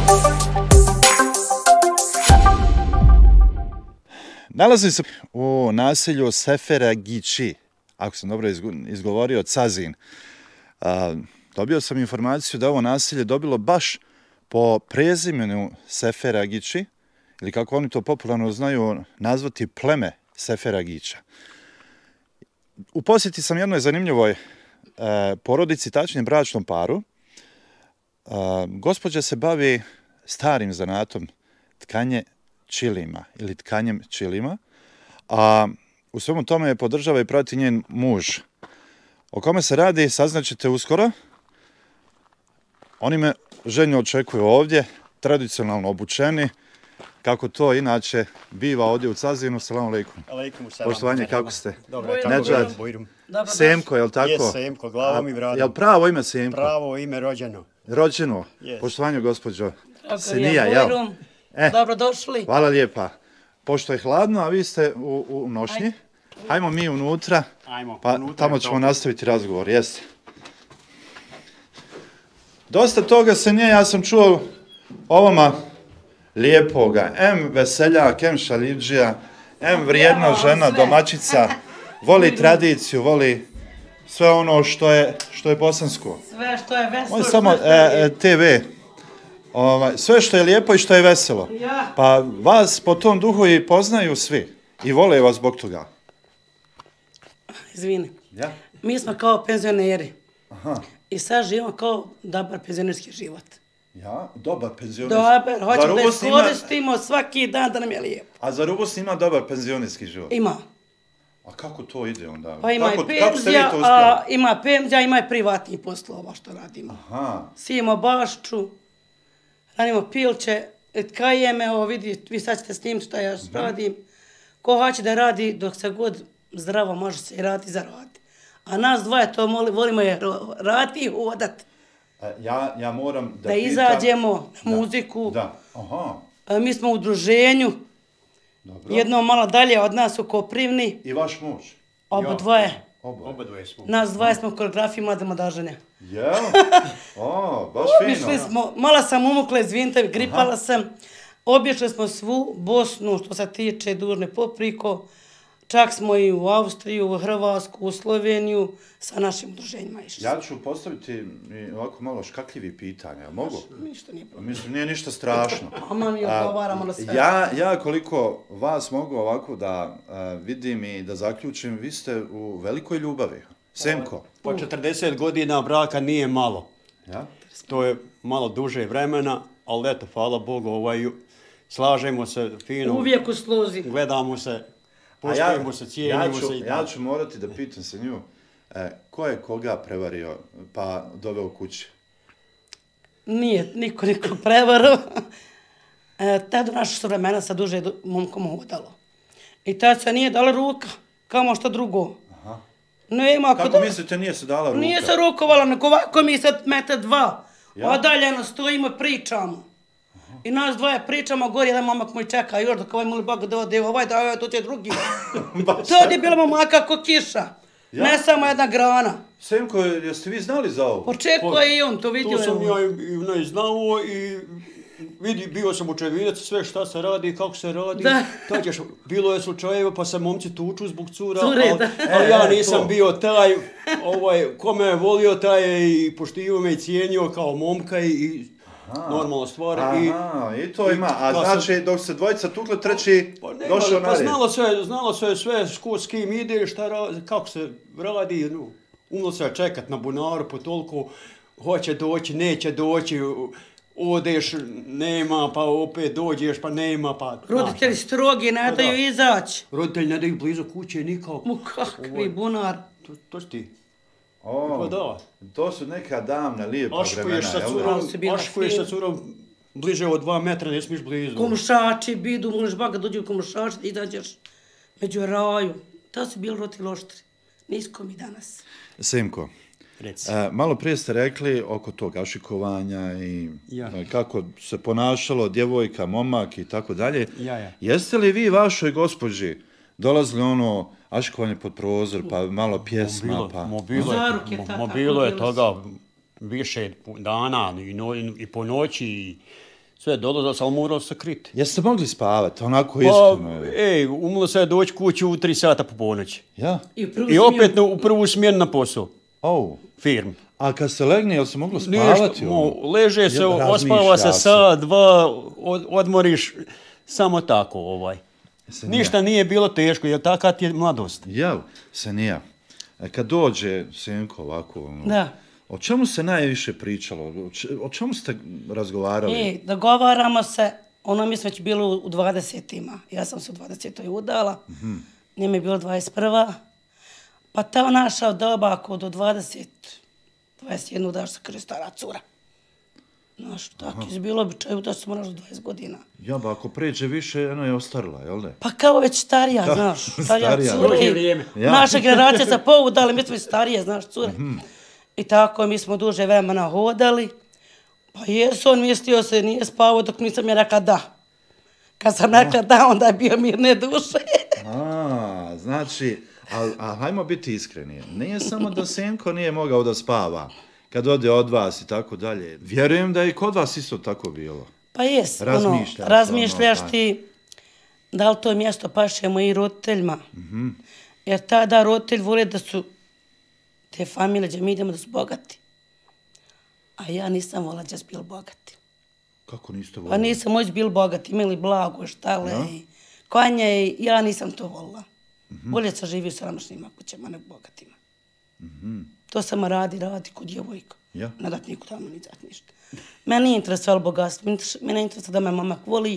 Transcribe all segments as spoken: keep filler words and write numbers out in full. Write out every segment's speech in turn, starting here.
Nalazim se u naselju Seferagići, ako sam dobro izgovorio, Cazin. Dobio sam informaciju da ovo naselje dobilo baš po prezimenu Seferagići, ili kako oni to popularno znaju nazvati pleme Seferagića. U posjeti sam jednoj zanimljivoj porodici, tačnije bračnom paru. Gospođa se bavi starim zanatom tkanje čilima ili tkanjem čilima, a u svemu tome je podržava i prati njen muž. O kome se radi saznaćete uskoro. Oni me željno očekuju ovdje, tradicionalno obučeni, kako to inače biva ovdje u Cazinu. Salamu alaikum. Alaikum salam. Poštovanje, kako ste? Dobro, Nedžad. Semko, je li tako? Jes, Semko, glavom i bradom. Je li pravo ime Semko? Pravo ime rođeno. Rođeno? Yes. Poštovanje, gospođo. Senija, jel? E, dobrodošli. Hvala lijepa. Pošto je hladno, a vi ste u, u nošnji, hajmo mi unutra, Ajmo, pa unutra tamo je ćemo to. nastaviti razgovor, jeste. Dosta toga se nije, ja sam čuo ovoma lijepoga, em veseljak, em šalidžija, em vrijedna žena, domaćica, voli tradiciju, voli sve ono što je, što je bosansko. Sve što je veselo. Ovo je samo e, te ve. Ovaj, sve što je lijepo i što je veselo. Ja. Pa vas po tom duhu i poznaju svi. I vole vas zbog toga. Izvini. Ja? Mi smo kao penzioneri. Aha. I sad živimo kao dobar penzionerski život. Ja? Dobar penzionerski. Dobar, hoćemo da Rubus ima- iskoristimo svaki dan da nam je lijepo. A za Rubus ima dobar penzionerski život. Ima. A kako to ide onda? Pa ima kako, i kako ste vi penzija, to uspjeli? a ima penzija, ima i privatnih poslova što radimo. Aha. Sijemo bašču, radimo pilće, tkajeme, ovo vidi, vi sad ćete snimiti šta ja radim. Ko hoće da radi, dok se god zdravo može se i raditi, zaradi. A nas dvoje to moli, volimo je ro- raditi i hodati. E, ja, ja moram da, Da pitam... izađemo na Da, muziku. Da, aha, E, Mi smo u udruženju, dobro. jedno malo dalje od nas u Koprivni, I vaš muž? obo Ja. dvoje. Oboje. Obadvoje smo. Nas dvoje smo u koreografiji Mlade Modažanje. Jel? O, baš fino. Išli smo, mala sam umukla, izvinite, gripala sam. Obišli smo svu Bosnu što se tiče dužne popriko. Čak smo i u Austriju, u Hrvatsku, u Sloveniju sa našim udruženjima išli. Ja ću postaviti i ovako malo škakljivi pitanja, jel mogu? Ništa nije problem. Mislim, nije ništa strašno. Ama mi odgovaramo na sve. Ja, ja koliko vas mogu ovako da a, vidim i da zaključim, vi ste u velikoj ljubavi. Semko. Po četrdeset godina braka nije malo. Ja? To je malo duže vremena, ali eto, hvala Bogu, ovaj, slažemo se fino, Uvijek u sluzi. gledamo se, A poštujemo se, cijenimo ja ću, se i ja tako. ću morati da pitam se nju, e, ko je koga prevario pa doveo kući? Nije niko niko prevarao. E, tad u naša su vremena sa duže do- momkom hodalo. I tad se nije dala ruka, kao što drugo. Aha. Nema ako Kako da... mislite nije se dala ruka? Nije se rukovala, nego ovako mi sad meta dva. Ja? Odaljeno stojimo i pričamo. I nas dvoje pričamo, gori jedan momak moj čeka, još dok ovaj moli Boga da ode ovaj, da ovaj, tu će drugi. Baš To je bilo momaka kako kiša. Ja? Ne samo jedna grana. Semko, jeste vi znali za ovo? Očekuje je i on, to vidio To je sam on. ja i, i ne znao i vidi, bio sam očevidac sve šta se radi i kako se radi. Da. Tad ćeš, bilo je slučajeva pa se momci tuču zbog cura, Cure, ali, da. ali ja E, nisam to. bio taj, ovaj, ko me je volio, taj je i poštivao me i cijenio kao momka i, i normalna stvar. I, Aha, i to ima. A kad sam- znači, dok se dvojica tukle, treći Pa, nema, došao na pa red. znalo se, znalo se sve ko s kim ide, šta radi, kako se radi, no, umlo se čekat na bunaru po toliko, hoće doći, neće doći, odeš, nema, pa opet dođeš, pa nema, pa... Roditelji znaš, strogi, ne Pa daju da. izaći. roditelji ne daju blizu kuće nikako. Mu kakvi Ovo- bunar. To, to si ti. O, Pa da. to su neka davna, lijepa Aškuješ vremena, sa jel da? curom, Ali si bila aškuješ sa fin. curom bliže od dva metra, ne smiješ blizu. Komušači, bidu, moliš Boga dođu u komušači, da izađeš među raju. To su bili roditelji oštri. Nisko mi danas. Semko, Reci. e, malo prije ste rekli oko tog ašikovanja i Ja. e, kako se ponašalo djevojka, momak i tako dalje. Ja, ja. Jeste li vi vašoj gospođi dolazili ono ašikovanje pod prozor, pa malo pjesma, Bilo, pa... mo bilo, je, Zaruke, mo- tako, mo bilo je bilo toga više dana i, no, i po noći i Sve dolazilo se, ali moralo se kriti. Jeste mogli spavati, onako Pa, iskreno? ej, umilo se doći kući u tri sata po ponoći. Ja? I, u prvu I opet smjenu. u prvu smjenu na posao. Oh. Firm. A kad se legne, jel se moglo spavati? Mo, leže se, Jel ospava se razmišlja se? sad, dva, od, odmoriš, samo tako ovaj. Se nije. Ništa nije bilo teško, jer taka ti je mladost. Jel, se nije. E, kad dođe Senko ovako, ono, Da. o čemu se najviše pričalo? O, č o čemu ste razgovarali? E, dogovaramo se, ono mi smo već bili u dvadesetima. Ja sam se u dvadesetoj udala, mm-hmm. njemu je bilo dvadeset prva. Pa ta naša doba, ako do dvadeset, dvadeset jedna udaš se krije stara cura. Znaš, tako je bilo običaj, da se moraš do dvadeset godina. Ja, ba ako pređe više, ono je ostarila, jel ne? Pa kao već starija, Ka- znaš, starija, starija, cura. Dođe i vrijeme. Ja. Naša generacija se poudali, mi smo i starije, znaš, cure. Mhm. I tako, mi smo duže vremena hodali. Pa jesu, on mislio se, nije spavao dok nisam je rekla da. Kad sam rekla da, onda je bio mirne duše. A, znači, ali al, hajmo biti iskreni. Nije samo da Senko nije mogao da spava kad ode od vas i tako dalje. Vjerujem da je i kod vas isto tako bilo. Pa jes, ono, Razmišljaš, razmišljaš ono, ti da li to mjesto paše mojim roditeljima. Mm-hmm. Jer tada roditelj vole da su te familije gdje mi idemo da su bogati. A ja nisam volila da su bili bogati. Kako niste Pa volili? nisam moći bili bogati, imali blago, štale, Ja? i konje i ja nisam to volila. Mm-hmm. Bolje se živi u sramašnjima kućama nego bogatima. Mm-hmm. To samo radi, radi kod djevojka. Ja. Ne dat niko tamo ni dat ništa. Meni nije interesovalo bogatstvo, mene je interesovalo da me mama voli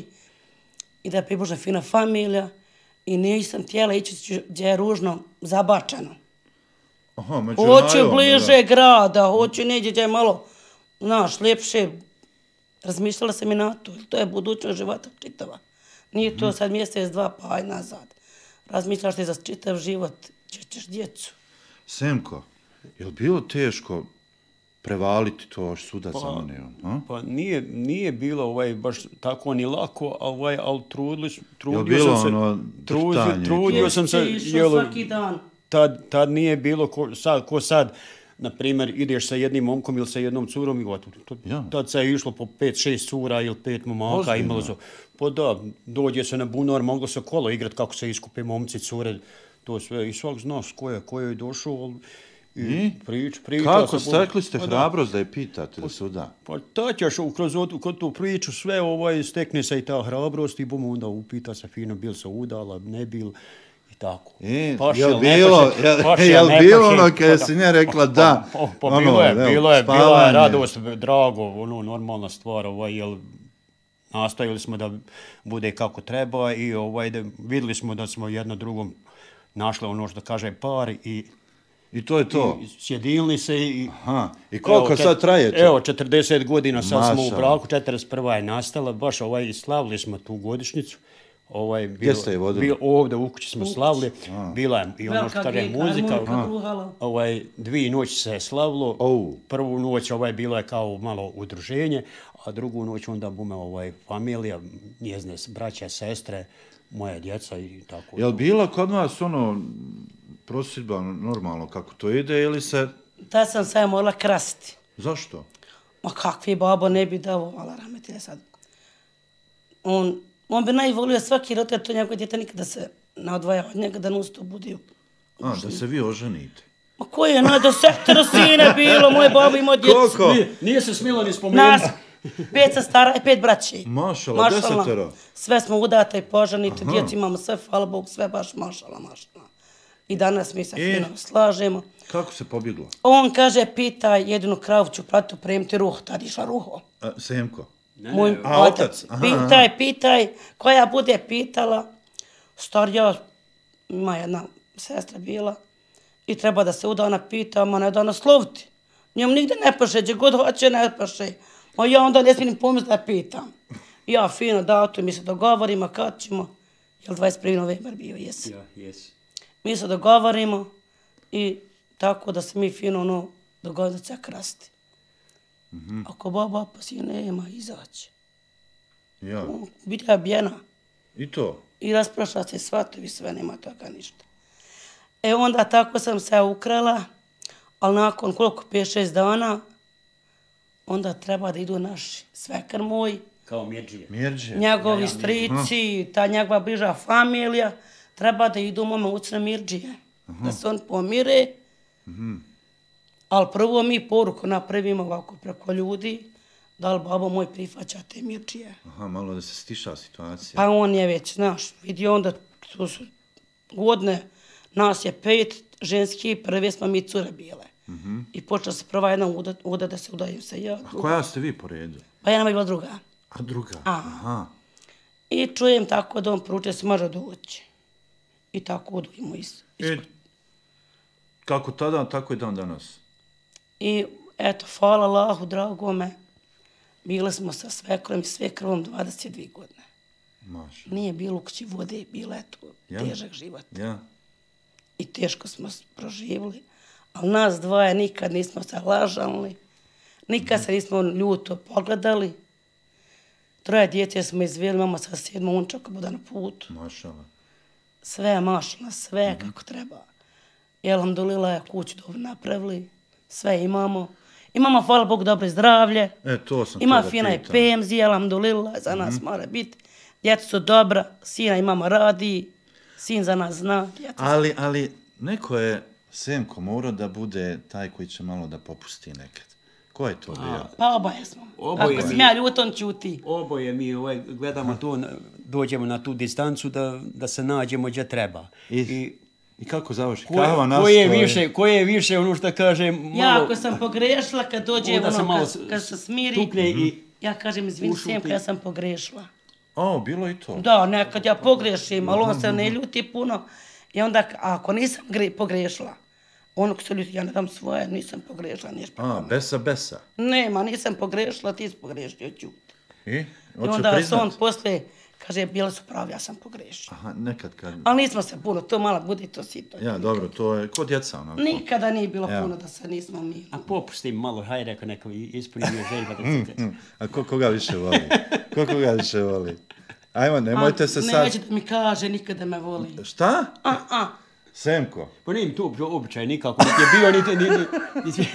i da je približna fina familija i nisam htjela ići gdje je ružno zabačeno. Aha, među Hoću rajom, bliže grada, hoću negdje gdje je malo, znaš, ljepše. Razmišljala sam i na to, jer to je budućnost života čitava. Nije to sad mjesec, dva, pa aj nazad. Razmišljaš ti za čitav život, ćeš djecu. Semko, je li bilo teško prevaliti to sudac Pa, za mene? A? Pa nije, nije bilo ovaj, baš tako ni lako, ovaj, ali trudili, Je li trudio bilo sam se, ono trudio, drhtanje? trudio sam se, Jesi išao jel, svaki dan. tad, tad nije bilo ko sad, ko sad, na primjer, ideš sa jednim momkom ili sa jednom curom i gotovo. To- Ja. Tad se je išlo po pet, šest cura ili pet momaka, Ozbiljno? imalo se, pa da, dođe se na bunar, moglo se kolo igrat kako se iskupe momci, cure, to sve, i svak zna s koje, koje je došao, ali i prič, pričao Kako se- stekli ste Pa da. hrabrost da je pitate da se da? Pa ta ćeš kroz otu- kod tu priču sve ovaj stekne se i ta hrabrost i bom onda upita se fino bil se udala, ne bil i tako. E, Paše, jel ne bilo, paše, jel, paše, jel ne bilo paše, ono kada pa si da. nje rekla da? Pa, pa, pa ono, bilo je, evo, bilo je, bila je spavanje. radost, drago, ono, normalna stvar, ovaj, jel, nastojili smo da bude kako treba i ovaj, da vidjeli smo da smo jedno drugom našli ono što kaže par i I to je to. i sjedilni se i... Aha. I koliko Evo, sad traje to? Evo, četrdeset godina sad smo u Maša. braku, četrdeset prva je nastala, baš ovaj, i slavili smo tu godišnjicu. Ovaj, bilo, ste je vodili? Bilo, ovdje u kući smo slavili, bila je i ono što Velika kaže grika, muzika. harmonika kruhala. Ovaj, dvije noći se je slavilo, Au. prvu noć ovaj, bilo je kao malo udruženje, a drugu noć onda bume ovaj, familija, njezne braće, sestre, moje djeca i tako. Jel bila kod vas ono prosjedba normalno kako to ide ili se... Tad sam se morala krasti. Zašto? Ma kakvi babo ne bi dao, ala rametile sad. On, on bi najvolio svaki roditelj, to njegovo djete nikada se ne odvaja od njega da nusto budi. A, da se vi oženite. Ma koji je na desetero sine bilo, moj babo imao djecu. Koliko? Nije, nije se smjelo ni spomenuti. Nas, pet sestara i pet braći. Mašala, desetero. Sve smo udata i poženite, djecu imamo sve, hvala Bogu, sve baš mašala, mašala. I danas mi se I? fino slažemo. Kako se pobjeglo? On kaže, pitaj jedinu kravu ću pratu premti ruho, tad išla ruho. A, Semko. Moj A, otac, otac, aha, pitaj, pitaj, koja bude pitala, starija, ima jedna sestra bila, i treba da se uda, ona pita, ma ne da ona sloviti. Njemu nigde ne paše, gdje god hoće ne paše. Ma ja onda ne smijem pomisliti da pitam. Ja fino datum, mi se dogovorimo kad ćemo, jel dvadeset prvi novembar bio, jesi. Ja, jes. Mi se dogovorimo i tako da se mi fino ono dogovorimo da će krasti. Mm-hmm. Ako baba pa si nema, izaći. Ja. Biti je bjena. I to? I rasprašla se svatovi, sve, nema toga ništa. E onda tako sam se ukrala, ali nakon koliko, pet šest dana, onda treba da idu naši svekar moj, Kao Mirđije. Mirđije. Njegovi Ja, ja, strici, ta njegova bliža familija, treba da idu mome ucne Mirđije. Da se on pomire. Ali prvo mi poruku napravimo ovako preko ljudi, da li babo moj prihvaća te Mirđije. Aha, malo da se stiša situacija. Pa on je već, znaš, vidio onda, to su godne, nas je pet ženski, prve smo mi cure bile. I počela se prva jedna uda, uda da se udajem se ja. A koja ste vi po redu? Pa jedna je bila druga. A druga? A. Aha. I čujem tako da on pruče se može doći. I tako udujemo iz, iz... I kako tada, tako i dan danas. I eto, hvala Allahu, dragome, bile smo sa svekrom i svekrvom dvadeset dvije godine. Maša. Nije bilo u kući vode, bilo je to Ja. težak život. Ja. I teško smo proživjeli, ali nas dvoje nikad nismo se lažali, nikad se nismo ljuto pogledali. Troje djece smo izvijeli, imamo sa sedmo unčaka bude na putu. Mašala. Sve je mašla, sve kako treba. I alhamdulillah je kuću dobro napravili, sve imamo. Imamo, hvala Bogu, dobro zdravlje. E, to sam Ima to da fina i pitam. penzija, alhamdulillah, za nas mora biti. Djeca su dobra, sina imamo radi, sin za nas zna. Djeca Ali, ali, neko je Semko morao da bude taj koji će malo da popusti nekad. Ko je to bio? Pa oboje smo. Oboje Ako sam mi. ja ljut, on ćuti. Oboje mi ovaj, gledamo to, dođemo na tu distancu da, da se nađemo gdje treba. I, I i kako završi? ko, Kava je, nastoji. ko, je više, ko je više, ono što kaže, Ja malo... ako sam pogrešila, kad dođe onda se ono, malo kad, kad se smiri, tukne i... ja kažem, izvini ušuti. Semko, ja sam pogrešila. O, bilo i to. Da, nekad ja pogrešim, ali on se ne ljuti puno. I onda, a ako nisam gre, pogrešila, ono ko se ljuti, ja ne dam svoje, nisam pogrešila, niješ pa A, kome. besa, besa. Nema, nisam pogrešila, ti si pogrešio, ćuti. I? I Hoće onda se priznat? on posle kaže, bile su pravi, ja sam pogrešio. Aha, nekad kad... Ali nismo se puno, to malo bude to sito. Ja, dobro, to je kod djeca, onako. Nikada nije bilo Ja. puno da se nismo mi. A popustim malo, haj reko neko ispunio želja da se... A ko koga više voli? Ko koga više voli? Ajmo, nemojte se A, sad... Neće da mi kaže, nikada me voli. Šta? A, a. Semko? Pa nije mi to običaj nikako, niti je bio, niti... niti, niti...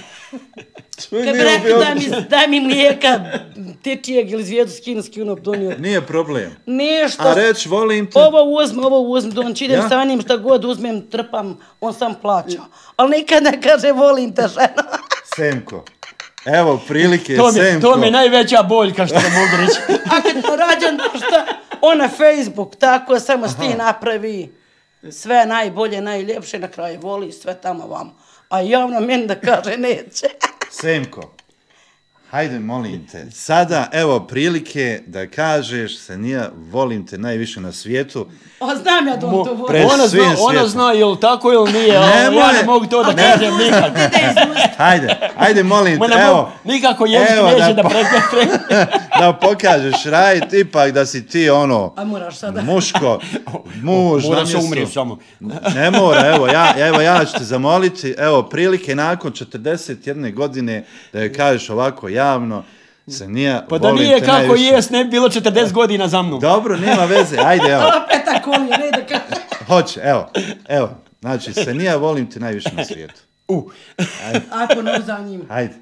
Sve Kad bi nije rekli bio- da mi, daj mi mlijeka, tečijeg ili zvijedu skinski ono donio. Nije problem. Nešto. A reć, volim te... Ovo uzme, ovo uzme, don idem Ja? sa njim šta god uzmem, trpam, on sam plaća. Ali nikad ne kaže volim te žena. Semko. Evo, prilike, To mi, Semko. to mi je najveća boljka što mogu reći. A kad to rađam, šta? On na Facebook, tako samo sti napravi. Sve najbolje, najljepše, na kraju voli sve tamo vamo. A javno meni da kaže neće. Semko, hajde, molim te. Sada, evo, prilike da kažeš se nije volim te najviše na svijetu. O, znam ja da on to voli. Pred Ona svim zna, ona svijetom. zna ili tako ili nije, ali ja Nemoj. ne mogu to da Ne. kažem nikad. Ide iz usta. Hajde, hajde, molim Ma te, ne evo. mogu, nikako jezik Evo, neće da po- preke, preke. da pokažeš rajt, ipak da si ti ono, A moraš sada. muško, muž, Mora na se mjestu. umrijeti samo. Ne mora, evo ja, evo ja ću te zamoliti, evo prilike nakon četrdeset jedne godine da joj kažeš ovako javno, se nije, Pa da volim nije te kako najviše. jest, ne bi bilo četrdeset godina za mnom. Dobro, nema veze, ajde, evo, Opet tako li, ne da kaže. hoće, evo, evo, znači se nije, volim te najviše na svijetu. U. Aj, ponovi za njim. Ajde,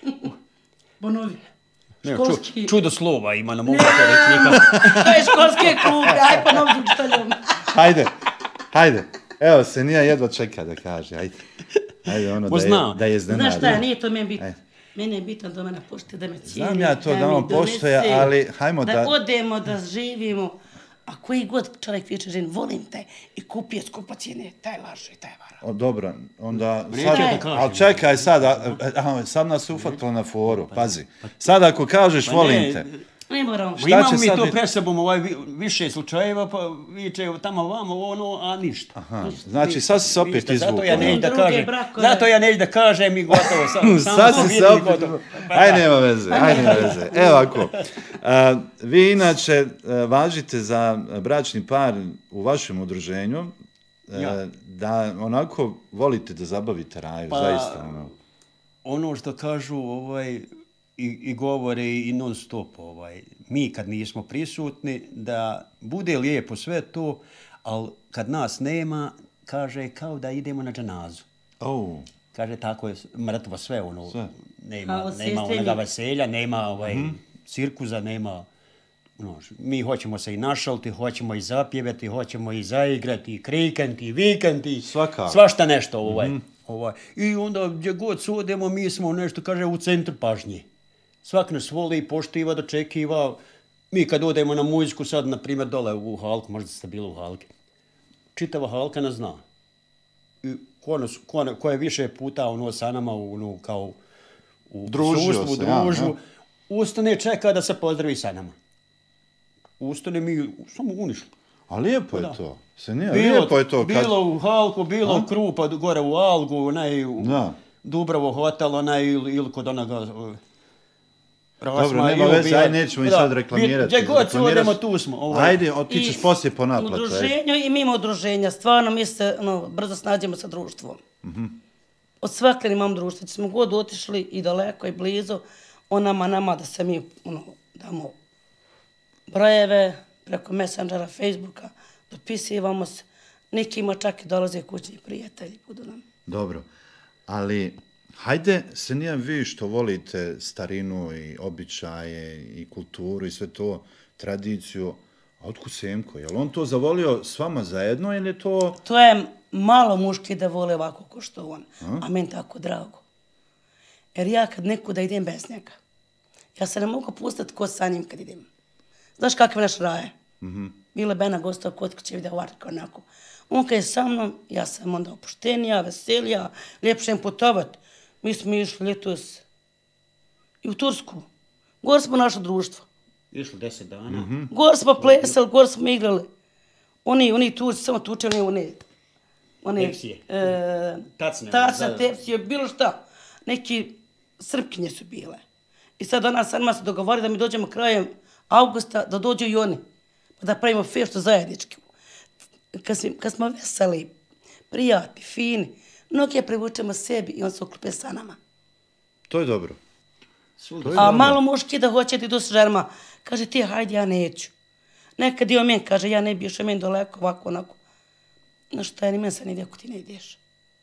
Ponovi. Ne, Školski. ču, čudo slova ima, ne mogu da to reći nikako. To je školske klupe, aj ponovi za učiteljom. ajde, ajde, evo se nije jedva čeka da kaže, ajde, ajde ono Mo da je, zna. da je iznenadi. Znaš šta, nije to meni bitno. Ajde. Mene je bitno da mene poštuje, da me cijeni. Znam ja to da mi on poštuje, donese, ali hajmo da- Da odemo, da živimo. A koji god čovjek viče ženi, volim te i kupije skupa cijene, taj laže, taj vara. O, dobro, onda... Neće Sad, da kažem. ali čekaj sad, a, a, sad nas ufatilo na foru, pazi. Sad ako kažeš Pa volim ne, te, Ne moramo. Ma Šta imamo će mi sad to bit? pred sobom ovaj vi- više slučajeva, pa viče tamo vamo ono, a ništa. aha, znači sad si se opet Ništa, izvukao. zato ja neću da Druge kažem, brakove. zato ja neću da kažem i gotovo. Sam, sam Sad to si se vidim i opet... gotovo. Pa Aj, da. nema veze, aj, nema veze. Evo ako, a, vi inače a, važite za bračni par u vašem udruženju, a, Ja. da onako volite da zabavite raju, Pa, zaista. Ono. Ono što kažu ovaj, i, i govore i non stop, ovaj, mi kad nismo prisutni, da bude lijepo sve to, ali kad nas nema, kaže kao da idemo na dženazu. Oh, Kaže tako je mrtvo sve ono, Sve. nema, A, nema sestre onoga mi- veselja, nema ovaj, cirkuza, nema no, mi hoćemo se i našaliti, hoćemo i zapjevati, hoćemo i zaigrati, i krikenti, i vikenti, Svaka. svašta nešto. Ovaj, mm-hmm. ovaj. I onda gdje god sudemo, mi smo nešto, kaže, u centru pažnje. Svak nas voli, poštiva, dočekiva. Mi kad odemo na muziku, sad, na primjer, dole u Halku, možda ste bili u Halki, čitava Halka nas zna. I ko, nas, ko, ko je više puta ono sa nama u, ono, kao u družio suštvu, se, družu, ja, ustane, čeka da se pozdravi sa nama. Ustane, mi samo unišli. A lijepo je Da. to. Se nije, Bilo, lijepo je to. Kad... bilo u Halku, bilo A? u Krupa, gore u Algu, onaj u Da. Dubravo hotel, onaj ili, ili kod onoga... uh, Rasma, Dobro, nema ili veze, bija- aj nećemo i Da, sad reklamirati. Gdje god se Reklamiraš- odemo, tu smo. Ovaj. Ajde, o, ti ćeš I poslije po U naplatu. ajde. druženju i mimo udruženja, stvarno mi se ono, brzo snađemo sa društvom. Mm-hmm. Od svakle imam društvo, smo god otišli i daleko i blizu, on nama, nama da se mi ono, damo brojeve preko Messengera, Facebooka, dopisivamo se, nekima čak i dolaze kućni prijatelji, budu nam. Dobro, ali hajde se nije vi što volite starinu i običaje i kulturu i sve to, tradiciju, a otkud Semko? Je li on to zavolio s vama zajedno ili je to... To je malo muški da vole ovako ko što on, a, a meni tako drago. Jer ja kad nekuda idem bez njega, ja se ne mogu pustiti ko sa njim kad idem. Znaš kakav je naš raje? Mm-hmm. Bile Bena gostao kod kuće vidio Varka onako. On kad je sa mnom, ja sam onda opuštenija, veselija, ljepše im putovat. Mi smo išli ljetos i u Tursku. Gore smo naše društvo. Išli deset dana. Mhm. Gore smo plesali, gore smo igrali. Oni, oni Turci samo tuče, oni, oni, oni, Tepsije. e, Tacne, tacne, da. tepsije, bilo šta. Neki srpkinje su bile. I sad ona sa nama se dogovori da mi dođemo krajem avgusta, da dođu i oni. Pa da pravimo feštu zajednički. Kad, si, kad smo veseli, prijatni, fini, mnoge privučemo sebi i on se uklope sa nama. To je dobro. Svuda. A malo muški da hoće ti do ženama, kaže ti hajde ja neću. Nekad dio men kaže ja ne bi išao men daleko ovako onako. No šta je ni men se ne ide ako ti ne ideš.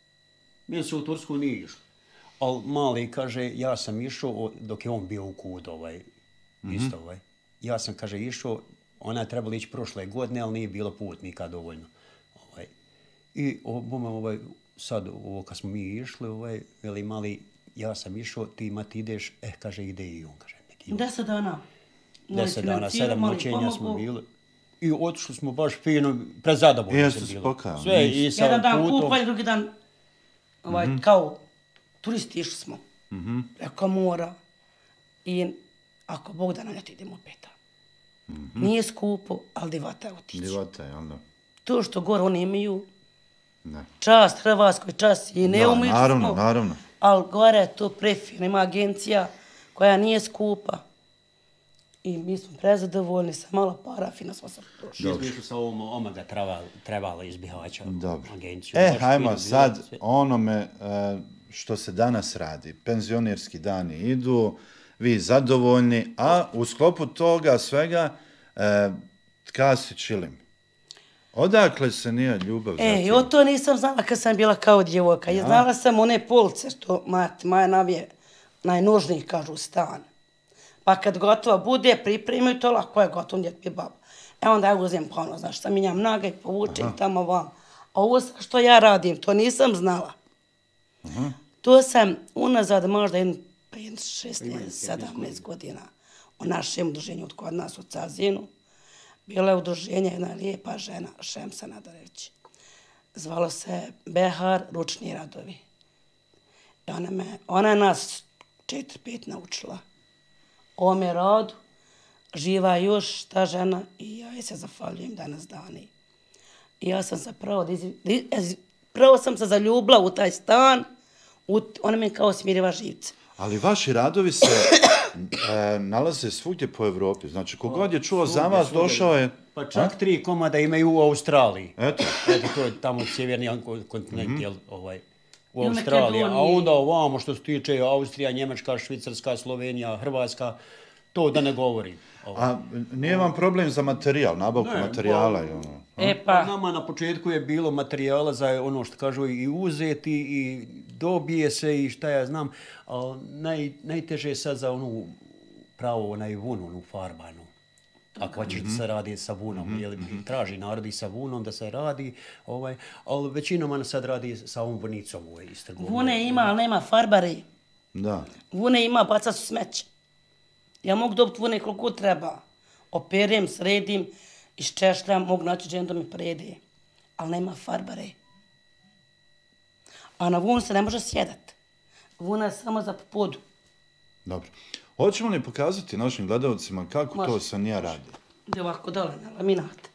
Mi se u Tursku nije išli. Ali mali kaže, ja sam išao, dok je on bio u Kud, ovaj, mm-hmm. isto ovaj. Ja sam, kaže, išao, ona je trebala ići prošle godine, ali nije bilo putnika dovoljno. Ovaj. I ovo, ovaj, sad, ovo kad smo mi išli, ovaj, veli mali, ja sam išao, ti ma ti ideš, eh, kaže, ide i on, kaže, neki on. Deset dana. Deset dana, sedam noćenja smo bili. I otišli smo baš fino, prezadovoljni Jesu se bili. spokojni. Sve, i sa Jedan dan putom. kupanje, drugi dan ovaj, mm-hmm. kao turisti išli smo. Mm-hmm. Preko mora. I ako Bog da naljeti idemo opet. Mm-hmm. Nije skupo, ali divata je otići. Divota je, onda. To što gore oni imaju, Ne. čast Hrvatskoj, čast i ne Da, umiš naravno, smo. naravno. Ali gore je to prefino, ima agencija koja nije skupa. I mi smo prezadovoljni, sa malo para, fino smo se prošli. Mi smo išli sa ovom Omega trebalo, trebalo iz Bihaća, Dobro. agenciju. E, Baš hajmo fino sad bilo sve. onome e, što se danas radi. Penzionerski dani idu, vi zadovoljni, a u sklopu toga svega e, Tkasi Čilim. Odakle se nije ljubav za E, tim? i o to nisam znala kad sam bila kao djevojka. Ja. Znala sam one police što mati, Maja navije najnužnijih, kažu, stan. Pa kad gotovo bude, pripremaju to, lako je gotovo, djet mi baba. E onda ja uzem pa ono, znaš, sam minjam nage, povučem Aha. tamo vam. A ovo što ja radim, to nisam znala. Aha. To sam unazad možda jedno šesnaest sedamnaest godina u našem udruženju od kod nas u Cazinu. Bila je udruženje jedna lijepa žena, Šemsa Nadarević. Zvalo se Behar, ručni radovi. I ona, me, ona je nas četiri, pet naučila. Ovome radu, živa još ta žena i ja je se zahvaljujem danas dani. I ja sam se pravo, pravo sam se zaljubila u taj stan, u, ona me kao smiriva živce. Ali vaši radovi se e, nalaze svugdje po Evropi. Znači, kogod je čuo za vas, došao je... Pa čak a? tri komada imaju u Australiji. Eto. Eto, to je tamo sjeverni kontinent, mm-hmm. jel, ovaj, u Australiji. A onda ovamo što se tiče Austrija, Njemačka, Švicarska, Slovenija, Hrvatska, to da ne govorim. Ovaj. A nije vam problem za materijal, nabavku ne, materijala? Pa, ono, e pa. Nama na početku je bilo materijala za ono što kažu i uzeti i dobije se i šta ja znam, ali naj, najteže je sad za onu pravo onaj vunu, onu farbanu. Ako hoćeš da se radi sa vunom, ili traži narod i sa vunom da se radi, ovaj, ali većinom ona sad radi sa ovom vunicom ovaj, iz trgovine. Vune ima, ali nema farbare. Da. Vune ima, baca su smeće. Ja mogu dobiti vune koliko treba. Operem, sredim, iščešljam, mogu naći džem da mi prede. Ali nema farbare. A na vunu se ne može sjedat. Vuna je samo za podu. Dobro. Hoćemo li pokazati našim gledalcima kako Može. to Sanija radi? Ide ovako dole na laminat.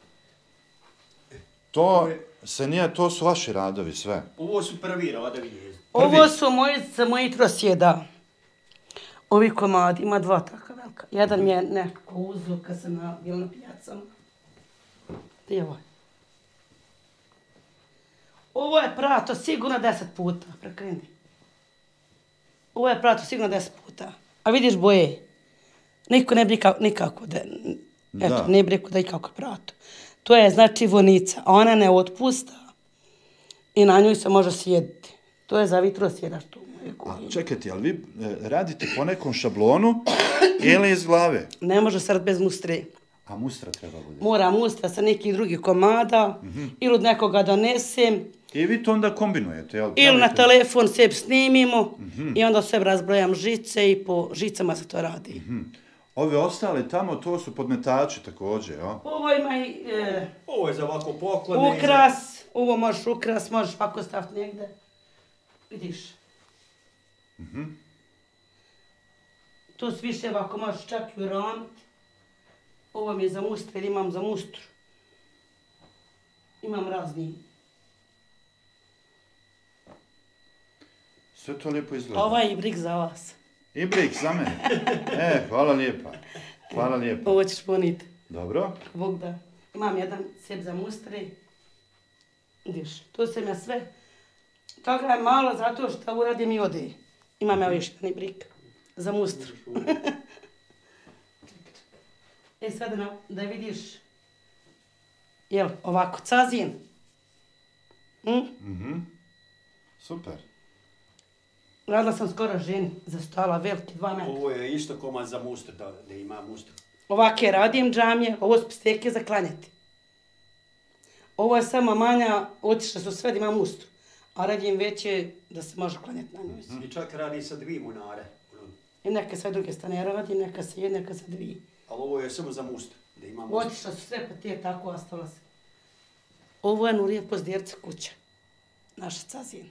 To, Sanija, to su vaši radovi sve. Ovo su prvi radovi njezini. Ovo su moji, sa moji trosjeda. Ovi komadi, ima dva taka velika. Jedan mi je nekako uzeo kad sam na, bila na pijacama. Gdje je ovaj? Ovo je prato sigurno deset puta, prekreni. Ovo je prato sigurno deset puta. A vidiš boje? Niko ne bi nikako, nikako da, eto, Da. ne bi rekao da je kako prato. To je znači vonica, a ona ne otpusta i na njoj se može sjediti. To je za vitrosjeda što u mojoj A kuhinji. čekajte, ali vi e, radite po nekom šablonu ili iz glave? Ne može se raditi bez mustre. A mustra treba bude. Mora mustra sa nekih drugih komada, ili od nekoga donesem, I vi to onda kombinujete, jel? ili na Pravite- telefon sebi snimimo i onda sebi razbrojam žice i po žicama se to radi. Ove ostale tamo, to su podmetači također, jel? Ovo ima i e, Ovo je za ovako poklone. i za- ukras, ovo možeš ukras, možeš ovako staviti negdje. Vidiš? To su više ovako možeš čak i uramiti. Ovo mi je za mustre, jer imam za mustru. Imam razni. Sve to lijepo izgleda. Ovaj je brik za vas. I brik za mene. E, hvala lijepa. Hvala lijepa. Ovo ćeš poniti. Dobro. Bog da. Imam jedan sep za mustre. Vidiš, to sam ja sve. Toga je malo zato što uradim i ode. Imam ja još jedan brik za mustru. E sad na, da vidiš, jel, ovako, cazin. Hm? Super. Radila sam skoro ženi za stola, veliki, dva metra. Ovo je isto komad za mustru, da, da ima mustru. Ovake radim džamije, ovo su steke za klanjati. Ovo je samo manja, otišle su sve da ima mustru. A radim veće da se može klanjati na njoj. I čak radi sa dvije munare. ono. I neka sve druge stane radim, neka se jedna, neka se dvije. Ali ovo je samo za mustru, da ima mustru. Otišle su sve, pa ti je tako ostalo se. Ovo je Nurije Pozdjerca kuća. Naša cazina.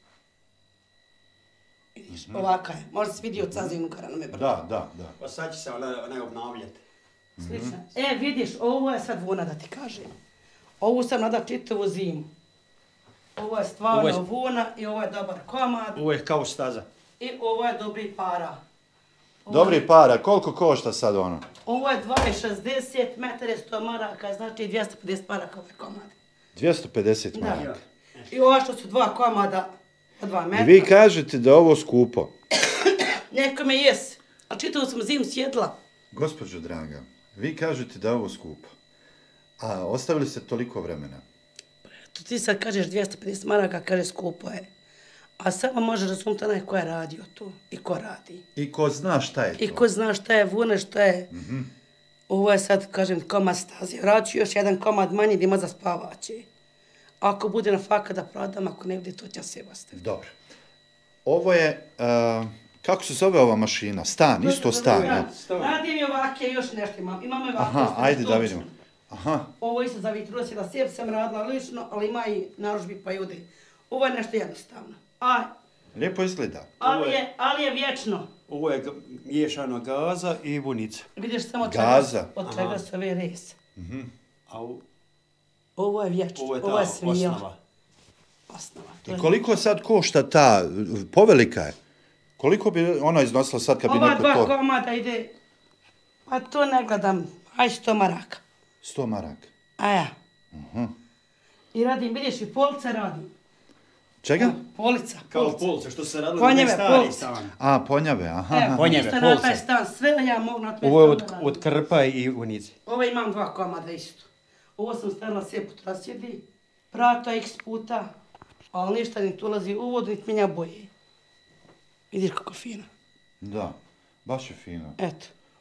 Vidiš, ovaka je. Možda si vidio cazinu kada nam je brdo. Da, da, da. Pa sad će se ona, ona obnavljati. Slično. E, vidiš, ovo je sad vuna da ti kažem. Ovu sam nadao čitavu zimu. Ovo je stvarno Ovo je- vuna i ovo je dobar komad. Ovo je kao staza. I ovo je dobri para. Ovo, Dobri para, koliko košta sad ono? Ovo je dva šezdeset metara je sto maraka, znači dvjesto pedeset maraka ovaj komad. dvjesto pedeset Da. maraka. I ovo što su dva komada po dva I metra. vi kažete da je ovo skupo. Nekome jes, a čitavu sam zimu sjedla. Gospođo draga, vi kažete da je ovo skupo. A ostavili ste toliko vremena. To ti sad kažeš dvjesto pedeset maraka, kaže skupo je. A samo može razumjeti onaj ko je radio to i ko radi. I ko zna šta je to. I ko zna šta je vune, šta je... Ovo je sad, kažem, komad stazi. Radit ću još jedan komad manji gdje ima za spavaće. Ako bude na faka da prodam, ako ne bude, to će se ostaviti. Dobro. Ovo je, uh, kako se zove ova mašina? Stan, isto stan, ja? Stan. Radim i ovake, još nešto imam. Imam i ovako. Aha, isto ajde da točno. vidimo. Aha, Ovo isto za vitrosjeda, sjep sam radila lično, ali ima i naručbi pa jude. Ovo je nešto jednostavno. A, lijepo izgleda. ali, je, ali je vječno. Ovo je g- miješano gaza i vunica. Vidiš samo od Gaza. čega, od čega su ove rese. A u- Ovo je vječno, ovo je ta ovo je svijela. osnova. Osnova. To I je- koliko sad košta ta, povelika je? Koliko bi ona iznosila sad kad bi Ova neko dva to... komada ide, pa to ne gledam, aj sto maraka. sto maraka. A ja. I radim, vidiš, i police radim. Čega? Polica, Kao polica. polce, što se radilo Konjeve, na stari polce. stan. A, ponjave, aha. Evo, aha. Konjeve, ništa na taj polce. stan, sve ja mogu na taj Ovo je stan od, da radim. od krpa i vunice. Ovo imam dva komada isto. Ovo sam stavila sve po trasjedi, prata x puta, ali ništa niti ulazi u vodu, niti mijenja boje. Vidiš kako fina. Da, baš je fino. Eto.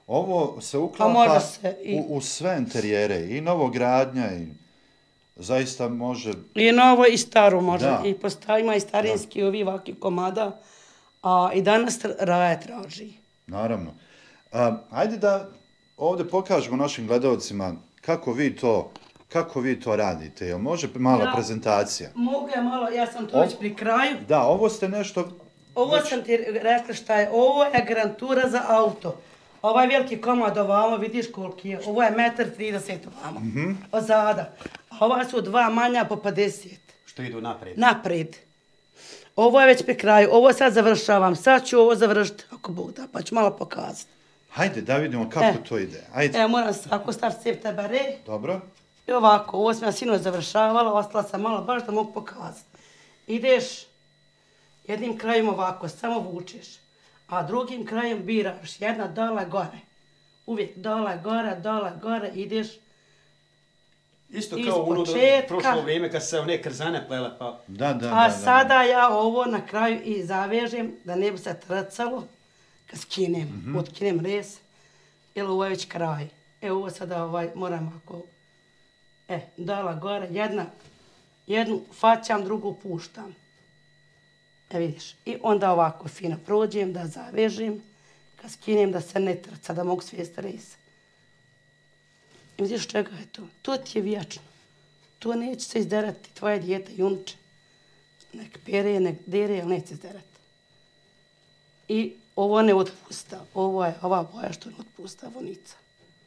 Ovo se A uklapa može se i- u, u sve interijere, i novogradnja, i zaista može... I novo i staro može. Da. I posta- ima i starinski ovi ovakvi komada. A i danas tr- raje traži. Naravno. A, ajde da ovdje pokažemo našim gledalcima kako vi to, kako vi to radite. Jel može mala Ja- prezentacija? Mogu ja malo, ja sam to O- već pri kraju. Da, ovo ste nešto... Ovo već- sam ti rekla šta je. Ovo je garantura za auto. Ovaj veliki komad ovamo, vidiš koliki je. Ovo je metar trideset ovamo. Od zada. A ova su dva manja po pedeset. Što idu naprijed. Naprijed. Ovo je već pri kraju. Ovo sad završavam. Sad ću ovo završiti, ako Bog da, pa ću malo pokazati. Hajde da vidimo kako E. to ide. Ajde. Evo moram se, ako stav septembare, Dobro. i ovako, ovo sam ja sinoć završavala, ostala sam malo baš da mogu pokazati. Ideš jednim krajem ovako, samo vučeš, a drugim krajem biraš, jedna dole gore. Uvijek dole gore, dole gore, ideš. Isto Iz kao ono do početka. prošlo vrijeme kad se one krzane plele, pa Da, da, A da, da. sada ja ovo na kraju i zavežem, da ne bi se trcalo, kad skinem, Mhm. otkinem res, jer ovo je već kraj. Evo ovo sada ovaj, moram ako, e, dala gore, jedna, jednu faćam, drugu puštam. E vidiš, i onda ovako fino prođem, da zavežem, kad skinem da se ne trca, da mogu svijesti res. I vidiš čega je to? To ti je vječno. To neće se izderati tvoje dijete i unuče. Nek pere, nek dere, ali neće se izderati. I ovo ne otpusta. Ovo je ova boja što ne otpusta, vunica.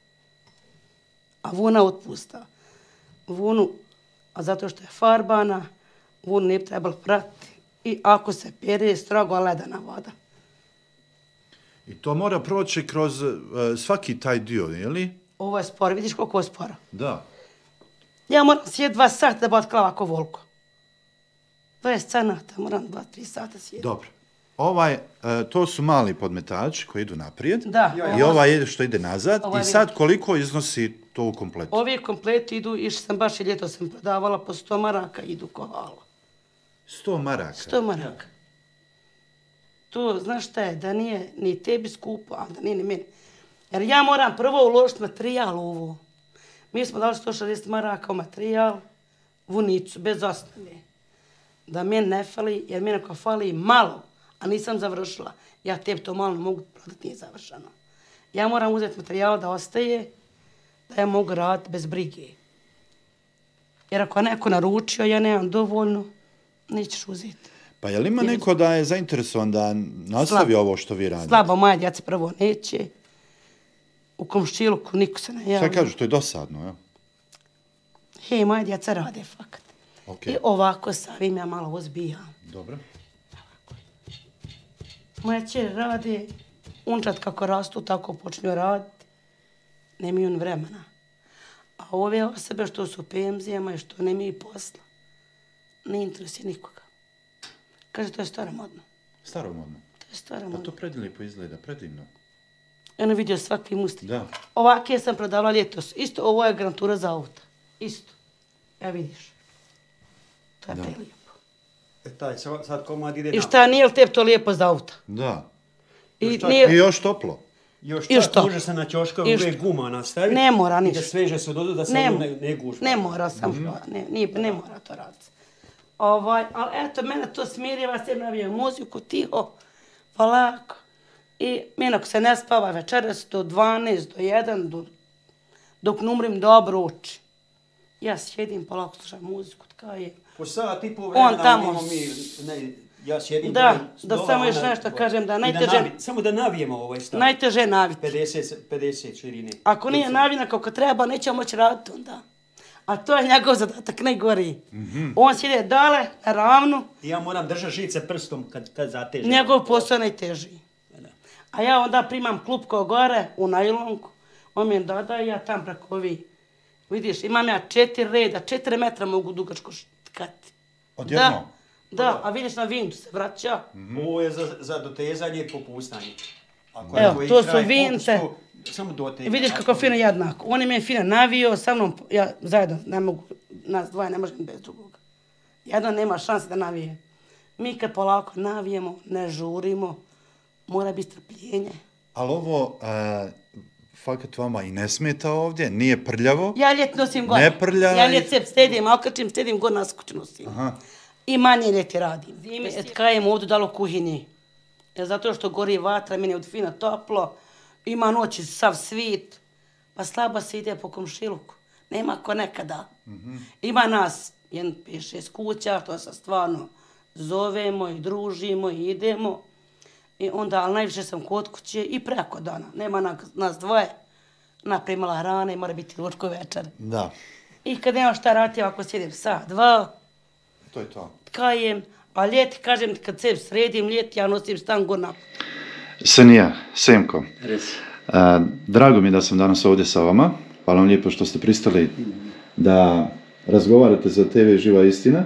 A vuna otpusta. Vunu, a zato što je farbana, vunu ne bi trebalo prati. I ako se pere, strogo ledena voda. I to mora proći kroz uh, svaki taj dio, je li? Ovo je sporo, vidiš koliko je sporo. Da. Ja moram sjeti dva sata da bi otkrala ovako volko. dvadeset sanata, moram dva, tri sata sjeti. Dobro. Ovaj, uh, to su mali podmetači koji idu naprijed. Da. I ovaj je što ide nazad. Ovaj I sad koliko iznosi to u kompletu? Ovi kompleti idu, išli sam baš i ljeto sam prodavala po sto maraka, idu ko halo. sto maraka. sto maraka. To, znaš šta je, da nije ni tebi skupo, a da nije ni meni. Jer ja moram prvo uložiti materijal u ovo. Mi smo dali sto šezdeset maraka u materijal, vunicu, bez osnove. Da meni ne fali, jer meni ako fali malo, a nisam završila, ja tebi to malo ne mogu prodati, nije završeno. Ja moram uzeti materijal da ostaje, da ja mogu raditi bez brige. Jer ako neko naručio, ja nemam dovoljno, nećeš uzeti. Pa je li ima neko da je zainteresovan da nastavi Slabo. ovo što vi radite? Slabo, moja djeca prvo neće. U komšiluku niko se ne Šta javlja. kažu, to je dosadno, ja? Hej, moja djeca rade fakat. Ok, I ovako sa ovim ja malo ozbijam. dobro. Moja čer rade, unčad kako rastu, tako počinju raditi. Nemaju ni vremena. A ove osobe što su u penzijama i što nemaju posla, ne interesuje nikoga. Kaže, to je staromodno. Staromodno. To je Pa staromodno. to predilijepo izgleda, predivno. Ono vidio svakvi musti. Da. Ovake sam prodavala ljetos. Isto ovo je garantura za auta. Isto. Ja vidiš. To je Da. prelijepo. e, taj sad, sad komad ide I na... šta nije li tebi to lijepo za auta? Da. I Još čak- I nije... još toplo. Još I čak što? može se na ćoškove I uvijek što? guma nastaviti. Ne mora I da ništa. sveže se dodu da se Ne, ono ne, ne gužva. ne mora sam, ne, nije, ne mora to raditi. Ovaj, ali eto, mene to smirjeva, sve navijem muziku, tiho, polako. I meni ako se ne spava večeras do dvanaest, do jedan, do, dok ne umrim dobro uči. Ja sjedim, polako slušam muziku, tka je. Po sat i po vremena tamo imamo mi, ne, ja sjedim... Da, dole s da dola, samo još ona- nešto kažem, da i najteže- navi- samo da navijemo ovaj stav. Najteže je naviti. pedeset, pedeset širine. Ako nije navina kako treba, neće moći raditi onda. A to je njegov zadatak, najgoriji. On sjede dale, na ravnu, I ja moram držati žice prstom kad, kad zatežem. njegov posao je najtežiji. Da. A ja onda primam klupko gore u najlonku, on mi je dodaje, ja tam preko ovi. Vidiš, imam ja četiri reda, četiri metra mogu dugačko štkati. Odjednom? Da, da, a vidiš na vintu se vraća. Ovo je za, za dotezanje i popustanje. Ako Evo, koji to su kraj vinte. popustu, Samo dotegne. I vidiš kako fino jednako. On je me fino navio, sa mnom, ja zajedno ne mogu, nas dvoje ne možemo bez drugoga. Jedan nema šanse da navije. Mi kad polako navijemo, ne žurimo, mora biti strpljenje. Ali ovo, uh, fakat vama i ne smeta ovdje, nije prljavo. Ja ljet nosim gore. Ne prlja. Ja ljet se stedim, a okačim, stedim gore na skuću nosim. Aha. I manje ljeti radim. Zime, et kajem ovdje dalo kuhinji. Zato što gori vatra, meni je od fina toplo, ima noći sav svit, pa slabo se ide po komšiluku. Nema ko nekada. Mm-hmm. Ima nas, jedan, pet, šest kuća, to se stvarno zovemo i družimo i idemo. I onda, ali najviše sam kod kuće i preko dana. Nema na, nas dvoje. Napremala hrane, mora biti ručko večer. Da. I kad nemam šta raditi, ako sjedim sat, dva, to je to. Tkajem, a ljeti, kažem, kad se sredim ljeti, ja nosim stan go napad. Senija, Semko, Res. a, drago mi je da sam danas ovdje sa vama. Hvala vam lijepo što ste pristali da razgovarate za te ve Živa istina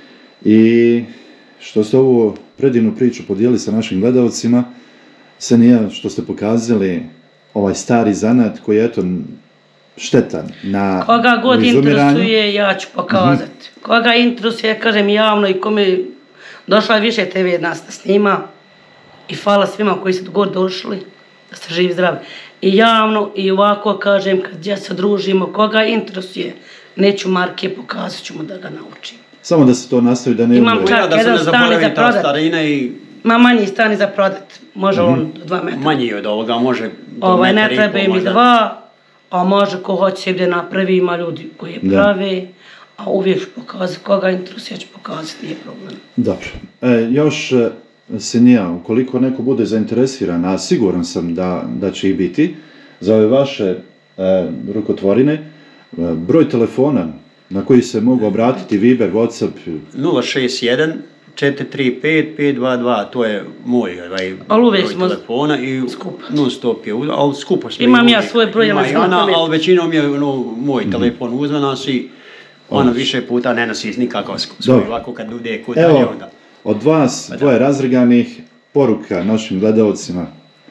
i što ste ovu predivnu priču podijeli sa našim gledalcima. Senija, što ste pokazali ovaj stari zanat koji je eto štetan na koga god izumiranju. Interesuje, ja ću pokazati. Mm-hmm. Koga interesuje, kažem javno i kome došla više te ve nas da snima. I hvala svima koji su god došli, da ste živi zdravi. I javno i ovako kažem, kad ja se družimo, koga interesuje, neću marke, pokazat ću mu da ga naučim. Samo da se to nastavi, da ne Imam bude. čak Da se jedan ne stan zaboravi za ta prodat. starina i Ma manji stan za prodat, može mm-hmm. on do dva metra. manji od ovoga, može do Ovaj, ne metra i treba pol mi možda. dva, a može ko hoće se gdje napravi, ima ljudi koji je prave, a uvijek ću pokazati, koga interesuje ću pokazati, nije problem. Dobro. E, još, e, Senija, ukoliko neko bude zainteresiran, a siguran sam da, da će i biti, za ove vaše e, rukotvorine, e, broj telefona na koji se mogu obratiti, Viber, WhatsApp. nula šest jedan četiri tri pet pet dva dva, to je moj ovaj, Ali uvijek broj smo telefona i skupa. non stop je, ali skupo smo. Imam i ja uvijek. svoj broj, Ima ali i sam na ona, pamet. ali većinom je ono, moj mm-hmm. telefon uzme nas i ona više puta ne nosi nikakav svoj, Dobro. ovako kad bude kod dalje Evo, onda. od vas dvoje razreganih poruka našim gledalcima.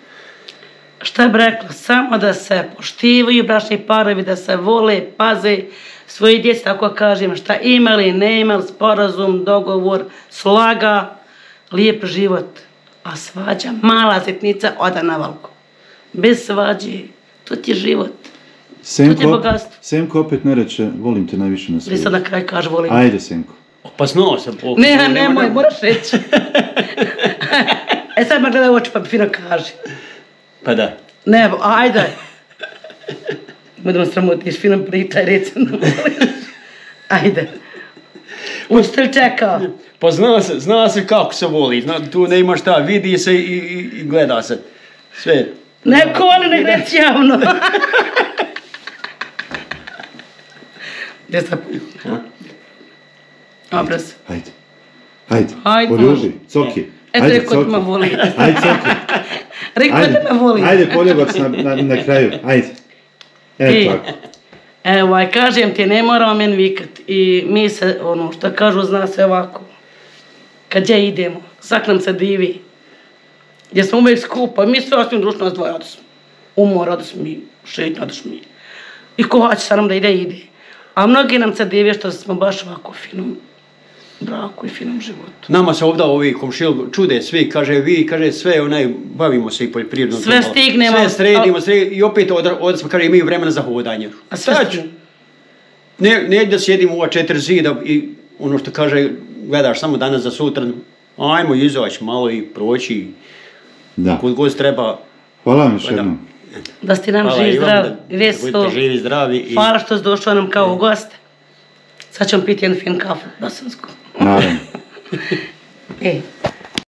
Šta bi rekla, samo da se poštivaju bračni parovi, da se vole, paze svoji djeci, tako kažem, šta imali, ne imali, sporazum, dogovor, slaga, lijep život. A svađa, mala sitnica, oda na valku. Bez svađe, to ti je život. To ti je Semko, bogatstvo. Semko opet ne reče, volim te najviše na Ili svijetu. sad na kraju kaže, volim. Ajde, Semko. Pa znao sam. po- Ne, ne nemoj, moram- moraš reći. E sad me gledaj u oči pa mi fino kaži. Pa da. Ne, ajde. Budemo sramotiš, fino pričaj, recimo da voliš. Ajde. Učitelj čeka. Pa zna se, zna se kako se voli, zna, tu ne ima šta, vidi se i, i, i gleda se. Sve. Ne kone, ne reći javno. Gdje sam? Obraz. Ajde. Ajde. Ajde, Poljubi, može. coki. Eto Ajde, rekao da me voli. Ajde, coki. Rekao da me voli. Ajde, poljubac na, na, na kraju. Ajde. Evo Ej. tako. Evo, aj, kažem ti, ne moramo meni vikat. I mi se, ono, što kažu, zna se ovako. Kad ja idemo, sak nam se divi. Gdje smo uvijek skupa, mi sve osim društveno dvoje odosmo. Umor, odosmo mi, šetnje, odosmo mi. I ko hoće sa nam da ide, ide. A mnogi nam se divi što smo baš ovako finom braku i finom životu. Nama se ovdje ovi komšil čude svi, kaže vi, kaže sve, onaj, bavimo se i poljoprivrednom. Sve tom, stignemo. Sve sredimo, sredimo i opet od, od smo, kaže, imaju vremena za hodanje. A sve Šta ću? stignemo. Ne, ne da sjedimo u ova četiri zida i ono što kaže, gledaš samo danas za sutra, ajmo izaći malo i proći, Da. kod god treba. Hvala vam još Pa da. jednom. Da ste nam Hvala živi i vam, zdrav, da- da veselo. budete živi, zdravi i- Hvala što ste došli nam kao goste. Sad ćemo piti jednu fin kafu, bosansku. Naravno. E,